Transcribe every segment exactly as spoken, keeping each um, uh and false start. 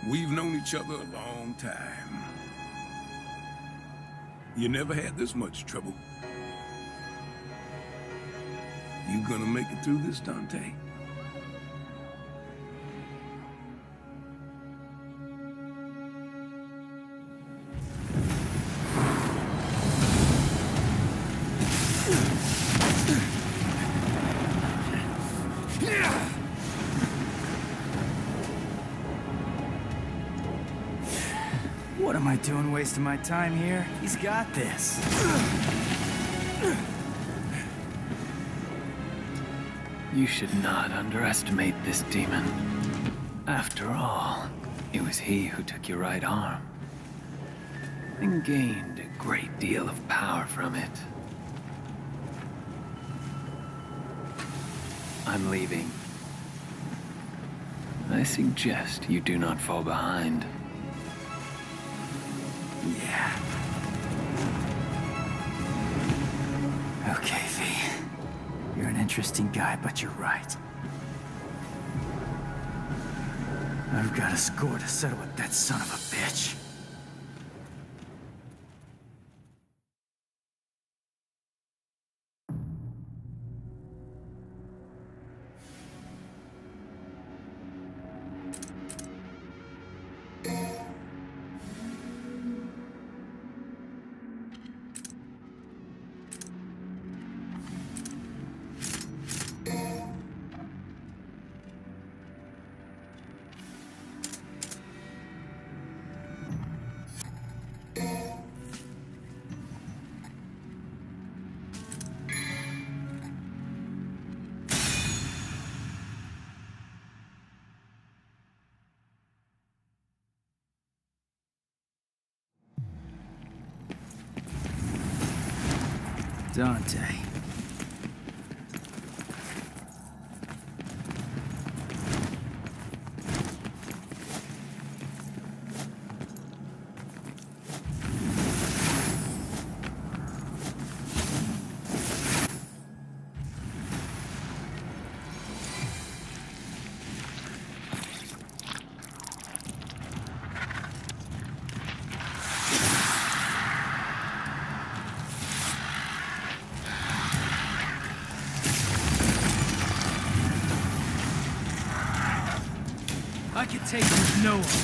We've known each other a long time. You never had this much trouble. You gonna make it through this, Dante? What am I doing wasting my time here? He's got this. You should not underestimate this demon. After all, it was he who took your right arm and gained a great deal of power from it. I'm leaving. I suggest you do not fall behind. Yeah. Okay, V. You're an interesting guy, but you're right. I've got a score to settle with that son of a bitch. Dante. I could take with no one.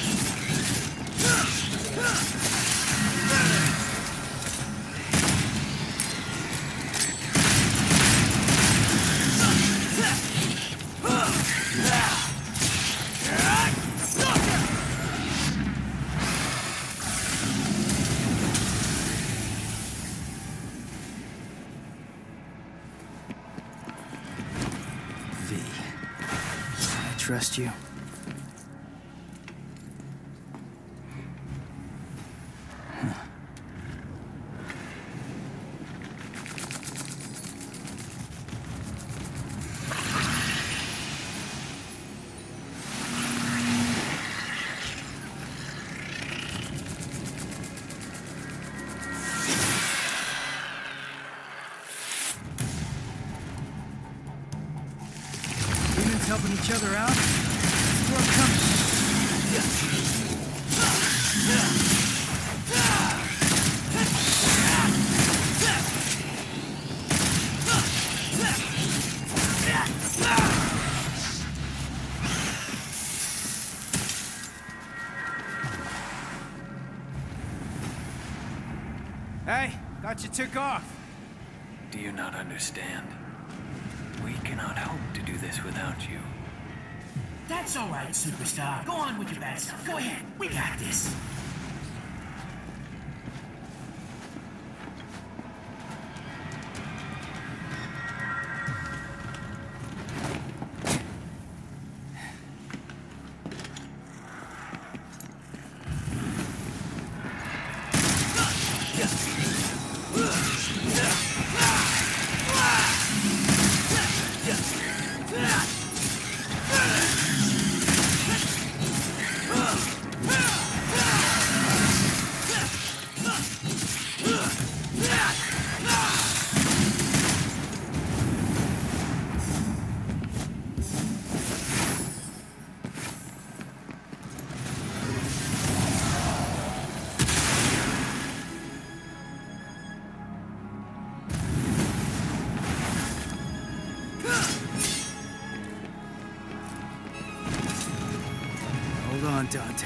V, I trust you. Helping each other out. We're coming. Hey, thought you took off. Do you not understand? We cannot hope to do this without you. That's all right, superstar. Go on with your bad stuff. Go ahead. We got this. Dante.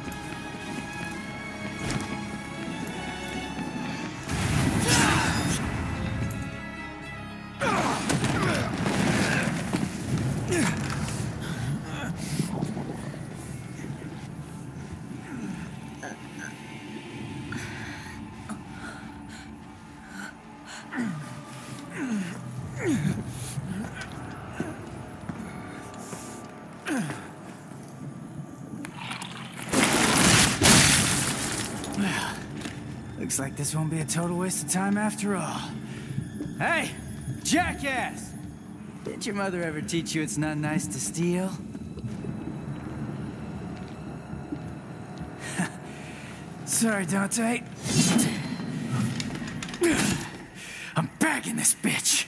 Looks like this won't be a total waste of time after all. Hey, jackass! Did your mother ever teach you it's not nice to steal? Sorry, Dante. I'm back in this bitch.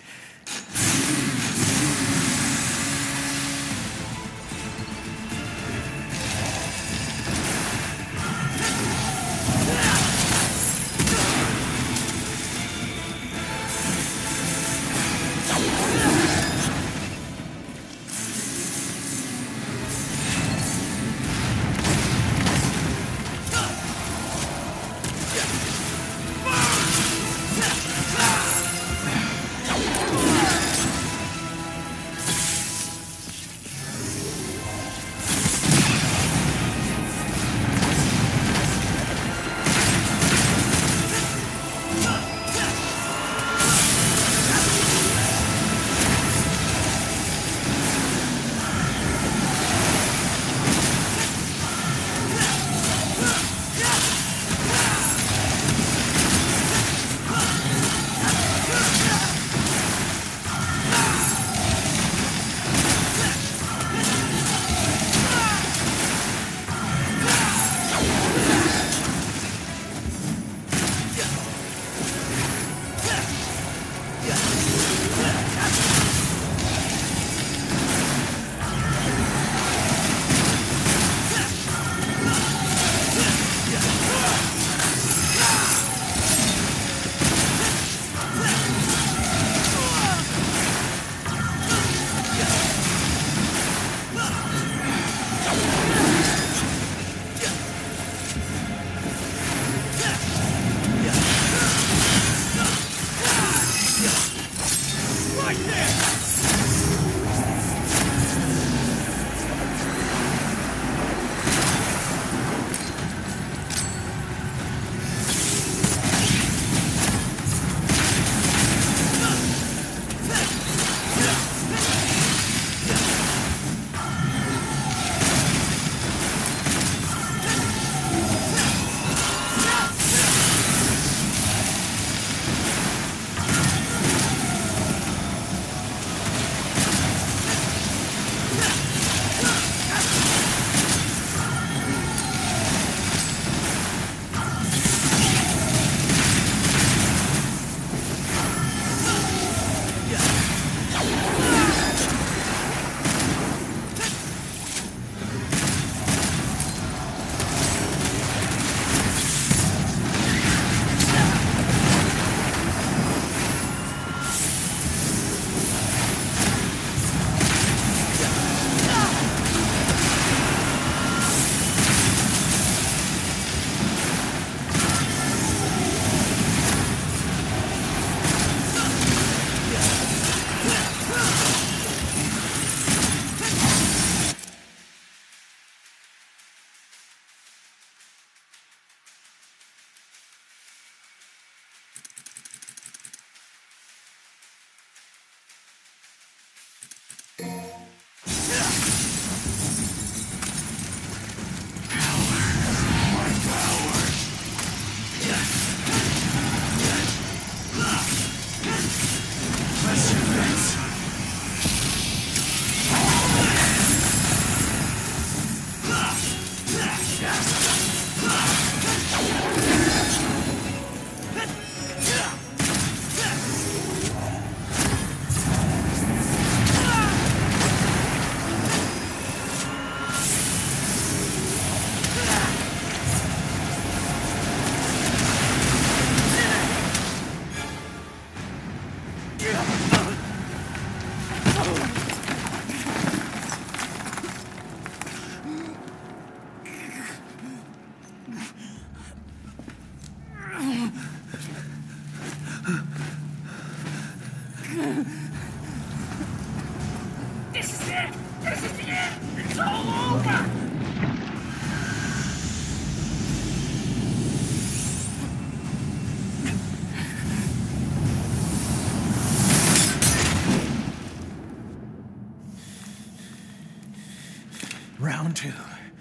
Round two.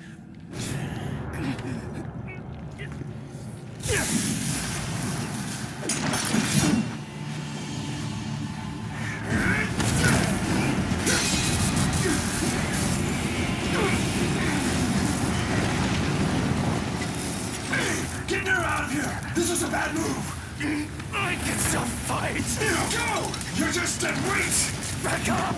Get her out of here! This is a bad move! I can still fight! Go! You're just dead weight! Back up!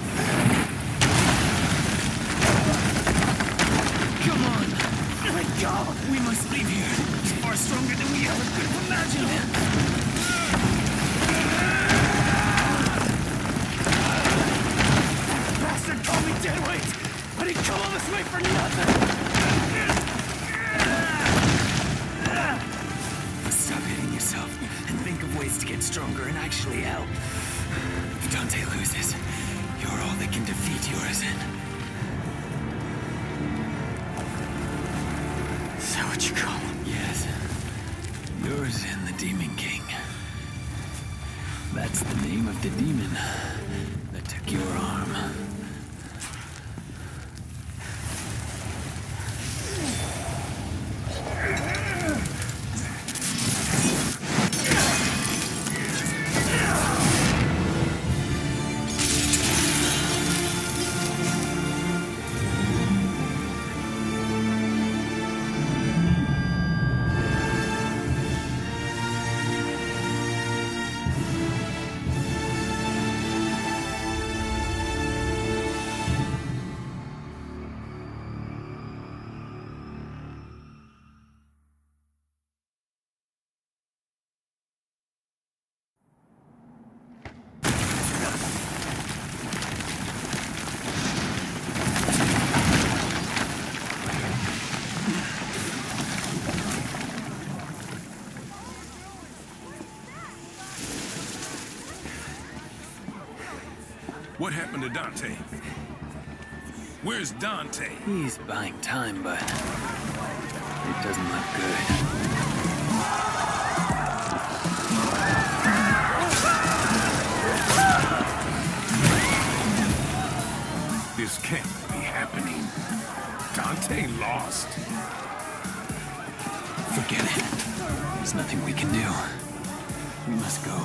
Come on! Let go! We must leave here. It's far stronger than we ever could have imagined. That bastard called me deadweight, but he come all this way for nothing! Stop hitting yourself and think of ways to get stronger and actually help. If Dante loses, you're all that can defeat Urizen. Is that what you call him? Yes. Urizen, the Demon King. That's the name of the demon that took your arm. What happened to Dante? Where's Dante? He's buying time, but it doesn't look good. This can't be happening. Dante lost. Forget it. There's nothing we can do. We must go.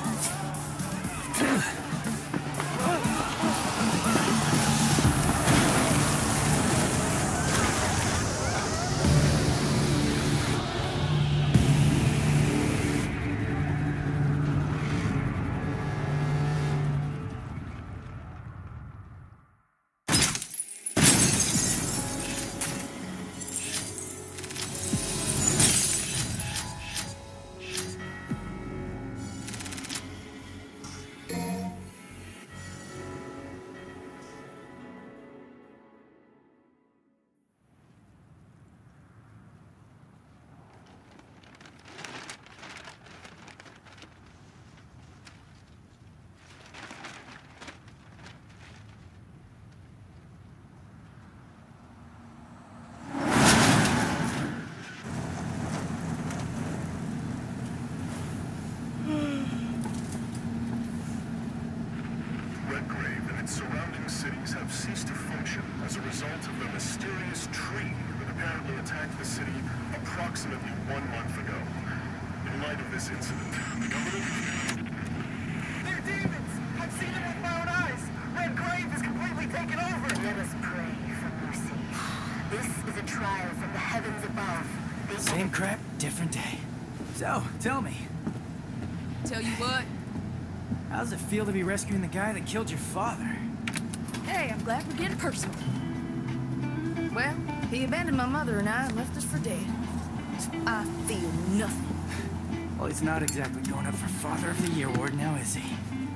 Surrounding cities have ceased to function as a result of the mysterious tree that apparently attacked the city approximately one month ago. In light of this incident, the government... They're demons! I've seen them with my own eyes! Red Grave is completely taken over! Let us pray for mercy. This is a trial from the heavens above. They Same crap, different day. So, tell me, Tell you what, how does it feel to be rescuing the guy that killed your father? hey, I'm glad we're getting personal. Well, he abandoned my mother and I and left us for dead. So I feel nothing. Well, he's not exactly going up for Father of the Year award now, is he?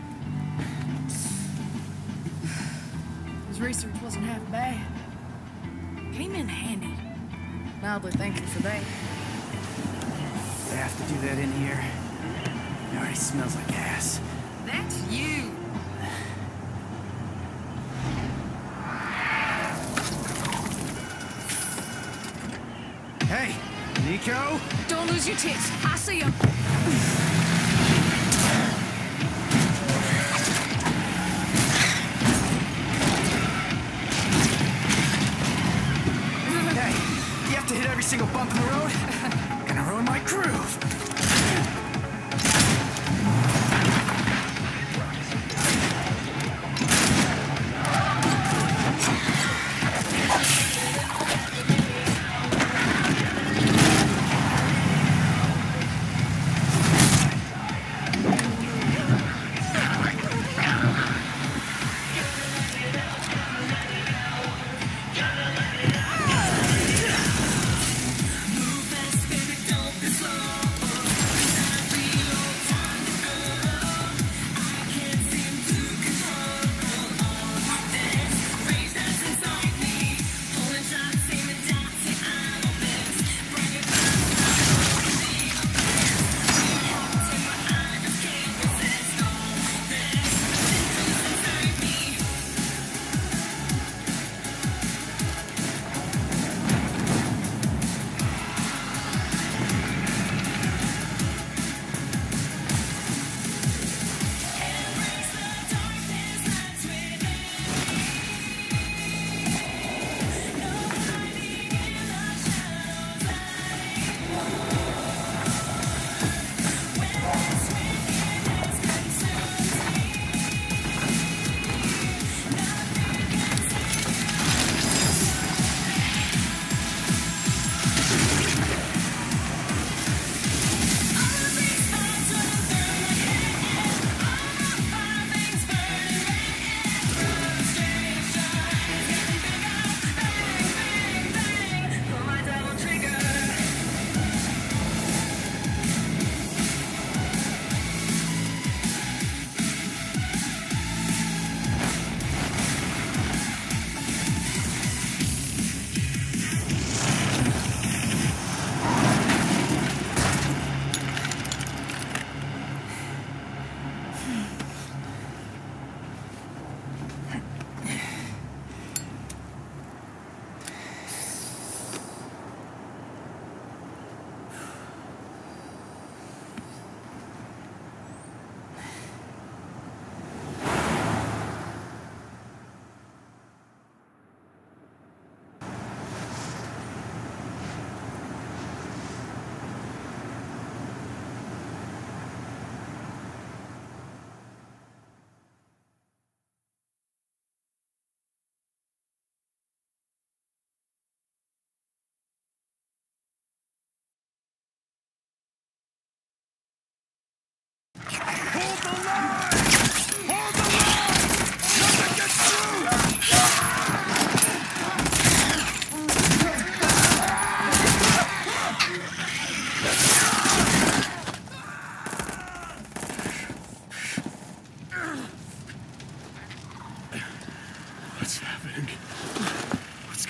His research wasn't half bad. Came in handy. Mildly thankful for that. They have to do that in here. It already smells like ass. That's you! Hey, Nico! Don't lose your tits. I see him.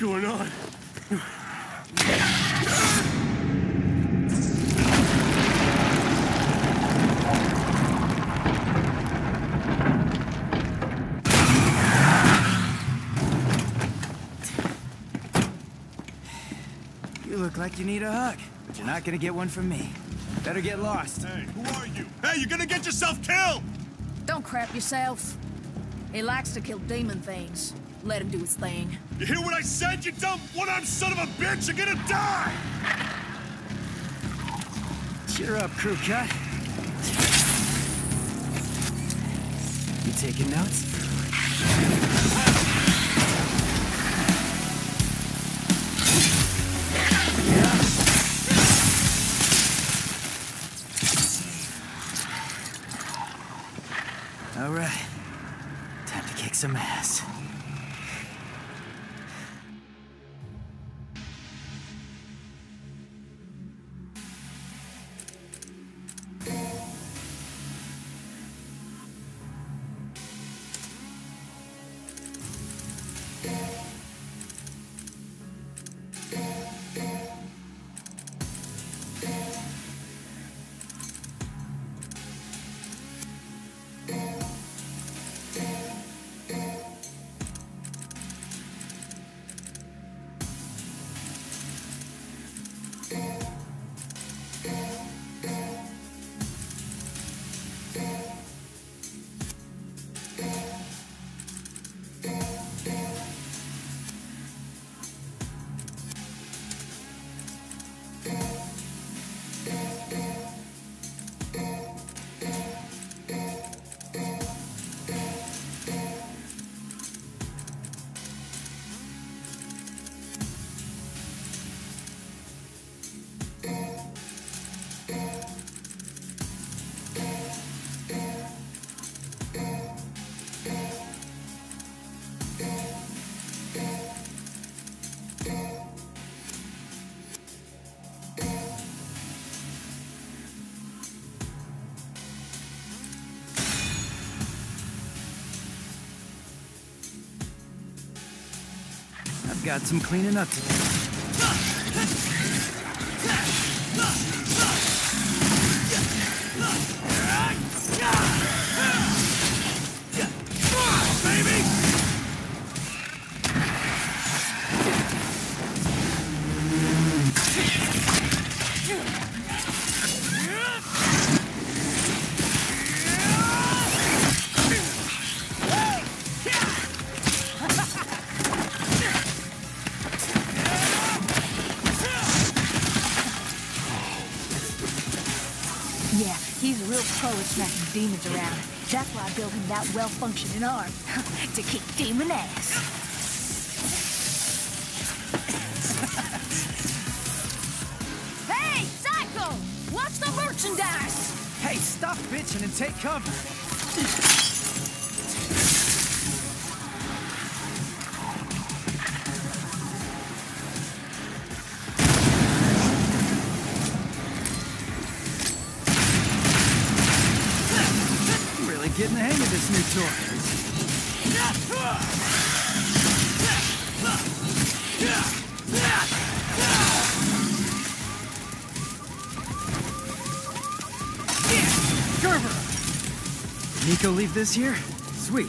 going on? You look like you need a hug, but you're not gonna get one from me. Better get lost. Hey, who are you? Hey, you're gonna get yourself killed! Don't crap yourself. He likes to kill demon things. Let him do his thing. You hear what I said, you dumb one-armed son of a bitch? You're gonna die! Cheer up, crew cut. You taking notes? All right. Time to kick some ass. I've got some cleaning up to do. Yeah, he's a real pro at smacking demons around. That's why I built him that well-functioning arm. To kick demon ass. Hey, Psycho! Watch the merchandise! Hey, stop bitching and take cover. Getting the hang of this new toy. Gerber! Nico leave this here? Sweet.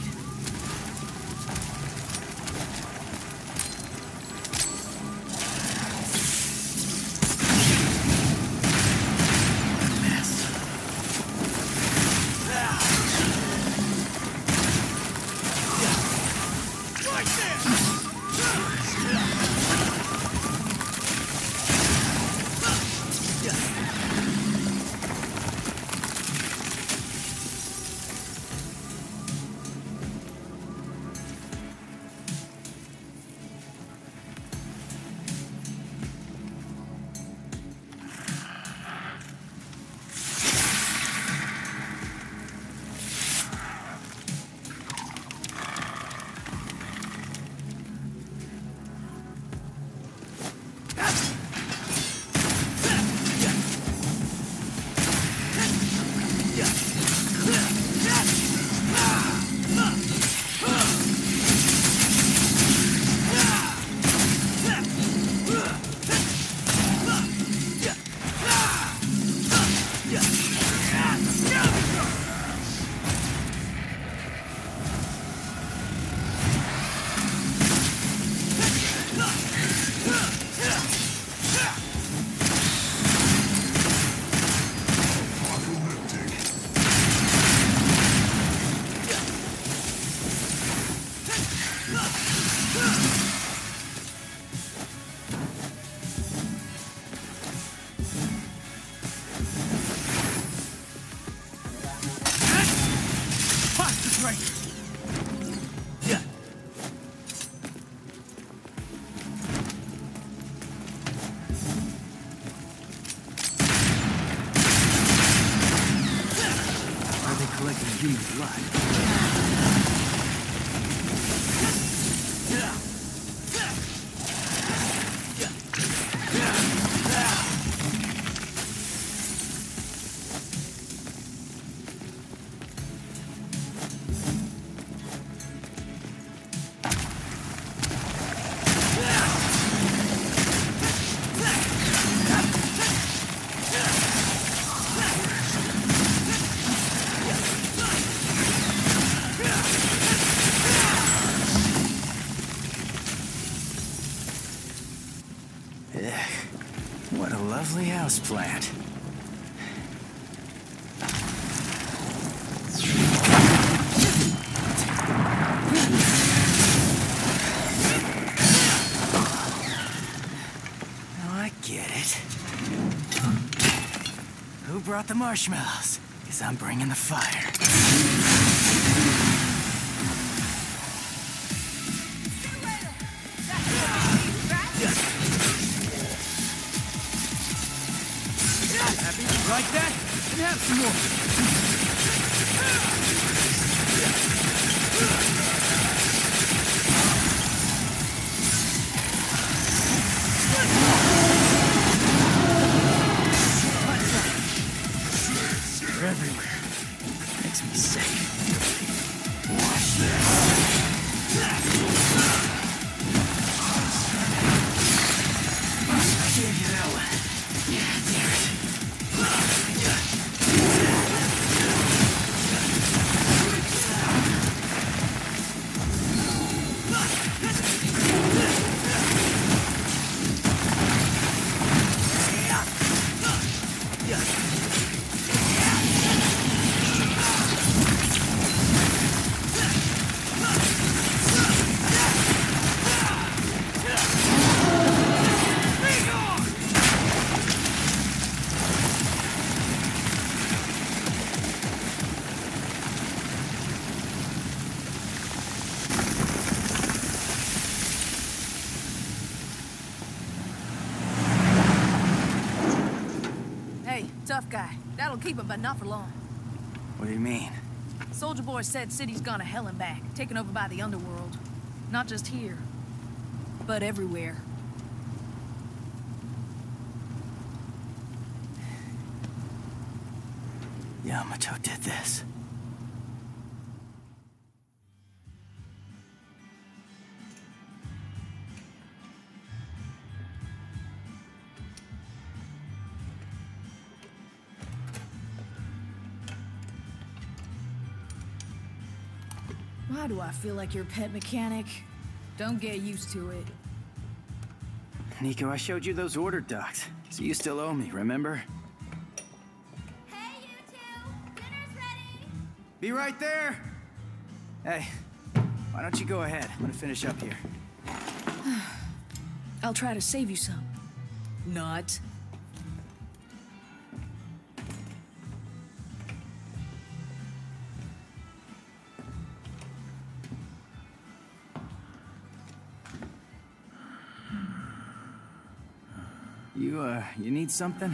right. Yeah. Are they collecting human blood? What a lovely houseplant. Now I get it. Who brought the marshmallows? Because I'm bringing the fire. Like that? And have some more. They're everywhere. Makes me sick. Watch this. I gave you that one. Yeah, damn it. Tough guy. That'll keep him, but not for long. What do you mean? Soldier Boy said city's gone to hell and back, taken over by the underworld. Not just here, but everywhere. Yamato did this. Why do I feel like your pet mechanic? Don't get used to it. Nico, I showed you those order docs, so you still owe me, remember? Hey, you two! Dinner's ready! Be right there! Hey, why don't you go ahead? I'm gonna finish up here. I'll try to save you some. Not. You, uh, you need something?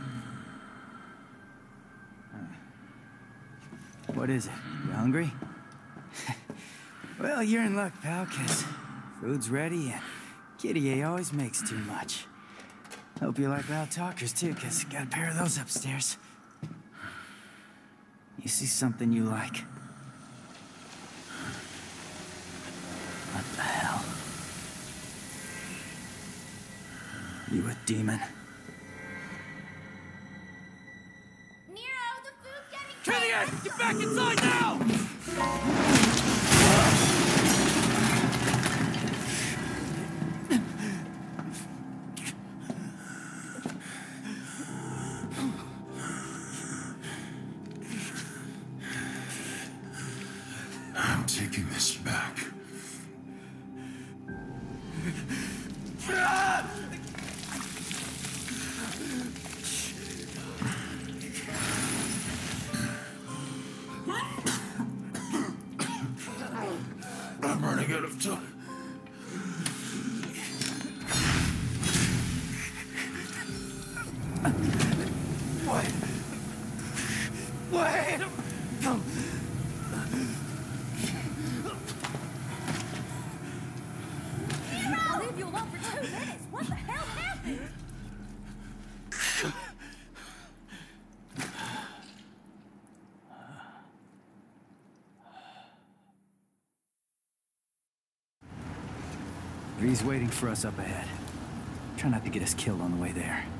What is it? You hungry? Well, you're in luck, pal, 'cause food's ready and Kitty A always makes too much. Hope you like loud talkers, too, 'cause got a pair of those upstairs. You see something you like? What the hell? You a demon? Nero, the food's getting Trinity, get back inside now! I'm taking this back. I'm running out of time. Wait. Wait. I'll leave you alone for two minutes. What the hell happened? He's waiting for us up ahead. Try not to get us killed on the way there.